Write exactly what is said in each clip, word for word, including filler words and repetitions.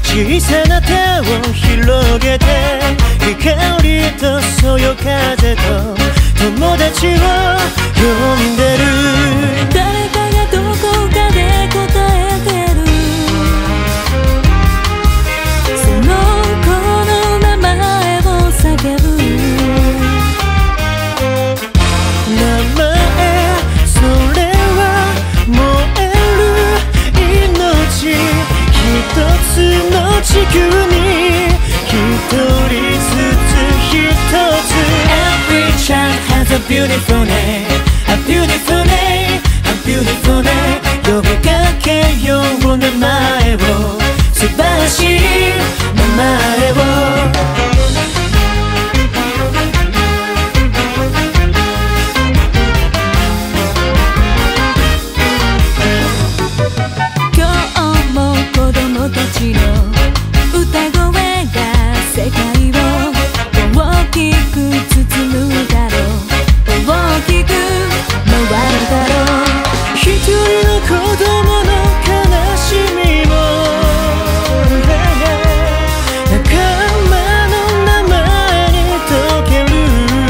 小さな手を広げて光とそよ風と友達を呼んでる。 誰かがどこかで答えてる。その子の名前を叫ぶ。 名前それは燃える命。一つの地球に一人ずつ一つ。 Every child has a beautiful name, a beautiful name, a beautiful name。 呼びかけよう名前を、素晴らしい名前を。 歌声が世界を大きく包むだろう。大きく回るだろう。 一人の子供の悲しみも仲間の名前に溶ける。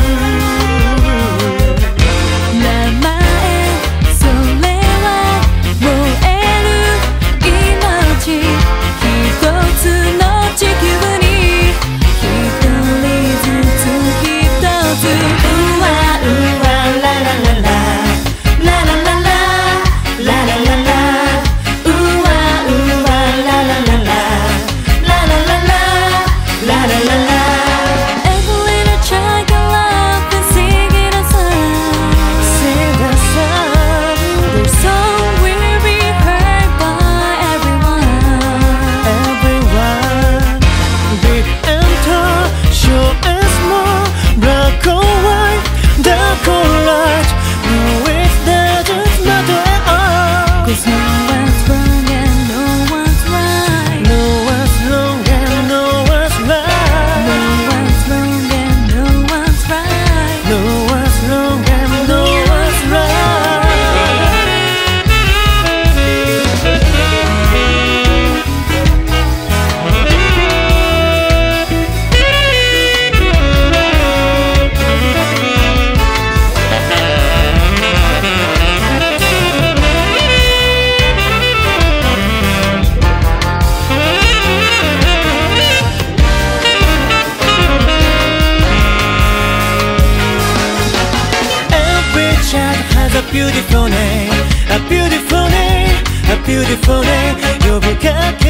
名前それは燃える命。一つの地球に一人ずつ一つ。うわうわラララララララララララララ。うわうわララララララララララララ。 Every little child can laugh and sing it a song. Sing the song. Their song will be heard by everyone. Everyone, big and tall, short and small, black or white, dark or light. No, it doesn't matter at all. 'Cause no one's wrong and no one's right. No one's wrong and no one's No right. one's wrong and no one's right. No one's wrong and no one's right. Every child has a beautiful name, a beautiful name, a beautiful name. 呼びかけ